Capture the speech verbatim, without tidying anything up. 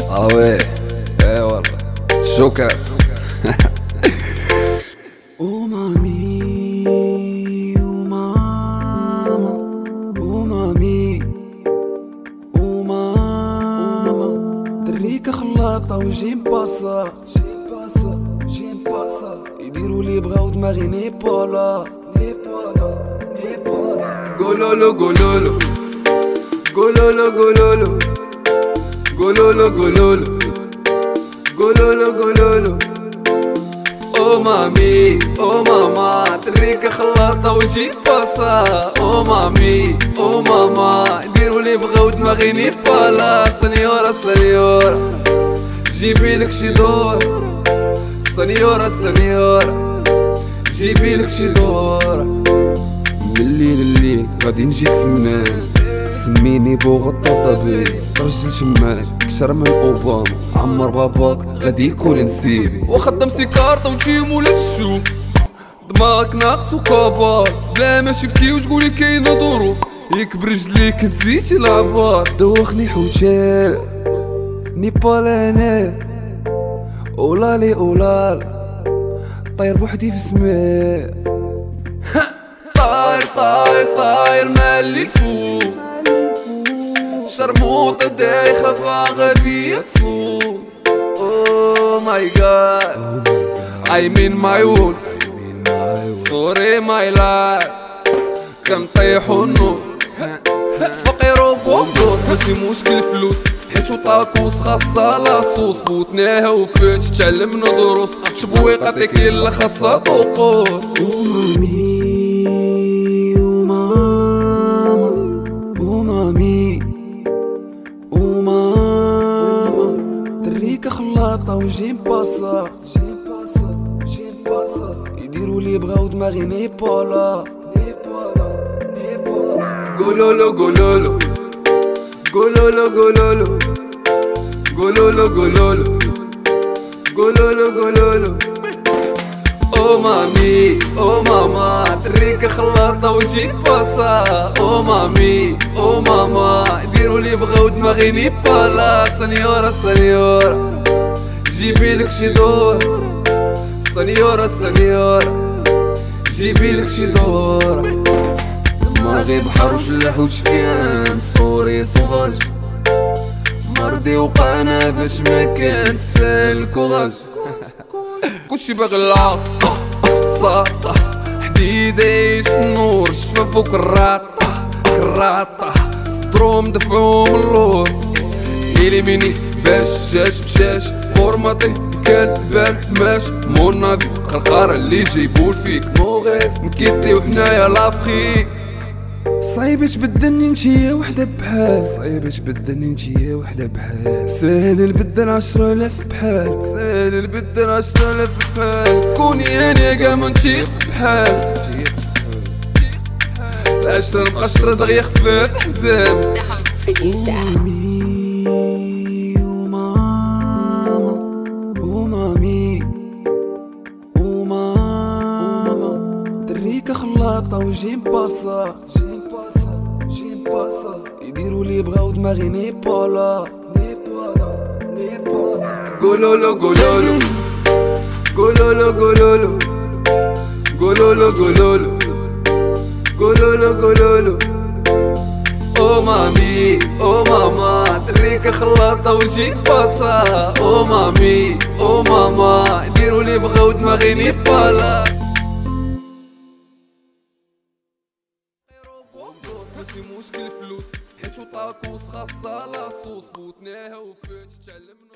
اه وي ايه والله شكر. ومامي وماما ومامي وماما دريكة خلاطة وجيم باسا جيم باسا جيم باسا يديروا لي بغاو دماغي نيبالا نيبالا نيبالا. قولولو قولولو قولولو قولولو قولولو قولولو قولولو قولولو. او مامي او ماما تريكة خلاطة وجيب باسا. او مامي او ماما ديروا لي بغاو دماغي نيبالا. سنيورا سنيورا جيبيلك شي دور. سنيورا سنيورا جيبيلك شي دور. من الليل الليل غادي نجيك فنان. سميني بوغطا طبيب رجل شمال كشر من اوباما. عمر باباك غادي يكون نسيبي وخدم سي كارطة وتجي مولا تشوف دماغك ناقص وكابار. بلا ماشي بكي وتقولي كاينة ظروف ياك برجليك الزيت العبار. دوخني حوشال نيبال انا اولالي اولال طاير بوحدي في السماء. طاير طاير طاير مالي الفوق. شرموطة دايخة غبية تصور. Oh my god I mean my own sorry my life كنطيحو النور. فقير وبوكوس ماشي مشكل فلوس حيت طاكوس خاصة لاصوص. فوتناها وفات تعلمنا دروس شبويقة كيلا خاصة طقوس. خلاطة وجيم باسا جيم باسا جيم باسا يديروا لي بغاو دماغي نيبالا نيبالا نيبالا. قولولو قولولو قولولو قولولو قولولو قولولو قولولو قولولو. او مامي او ماما تريكة خلاطة وجيب باسا. او مامي او ماما ديروا لي بغاو دماغي نيبالا. سنيورا سنيورا جيبيلك شي دور. سنيورا سنيورا جيبيلك شي دور. دماغي بحر وشلاح وشفيان صوري صغاج مرضي وقانا باش ما كان سالك وغاج. كلشي باغي العاطة ساطة حديدة يعيش النور. شفافو كراطة كراطة صدروم دفعوم اللور. إليميني باش جاش بشاش فورماتي كان بارح ماش. مون نافي قرقارة اللي جايبول فيك مو غيف مكيتي وحنايا لافخيك. صعيبش بدني نجي وحدة بحال صعيبش بدني نجي وحدة بحال. ساهل البدن عشرة آلاف بحال ساهل البدن عشرة آلاف بحال. كوني أنا كاع نتيق بحال العشرة مقشرة دغيا خفاف حزام. ومامي وماما ومامي وماما دريكة خلاطة وجيم باسا جيم باسا جيم باسا يديروا لي بغاو دماغي نيبالا نيبالا نيبالا. قولولو قولولو قولولو قولولو قولولو قولولو قولولو قولولو. او مامي او ماما تريكة خلاطة وجيب باسا. او مامي او ماما ديروا لي بغاو دماغي نيبالا. ماشي مشكل فلوس حيت طاكوس خاصة لاصوص. فوتناها وفات تعلمنا